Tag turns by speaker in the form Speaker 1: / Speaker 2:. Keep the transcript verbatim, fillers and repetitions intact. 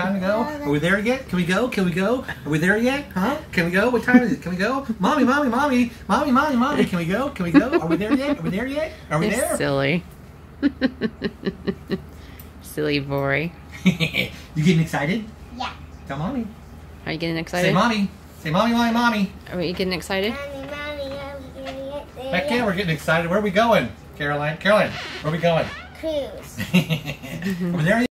Speaker 1: time to go? Are we there yet? Can we go? Can we go? Are we there yet? Huh? Can we go? What time is it? Can we go? Mommy, mommy, mommy, mommy, mommy, mommy. Can we go? Can we go? Are we there yet? Are we there yet? Are we there?
Speaker 2: Silly. Silly boy.
Speaker 1: You getting excited?
Speaker 3: Yeah.
Speaker 1: Tell mommy.
Speaker 2: Are you getting excited?
Speaker 1: Say mommy. Say mommy, mommy, mommy.
Speaker 2: Are you getting excited?
Speaker 3: Mommy, mommy, are we gonna get there
Speaker 1: Heck yeah,
Speaker 3: yet?
Speaker 1: we're getting excited. Where are we going? Caroline, Caroline, where are we going?
Speaker 3: Cruise.
Speaker 1: Are we there yet?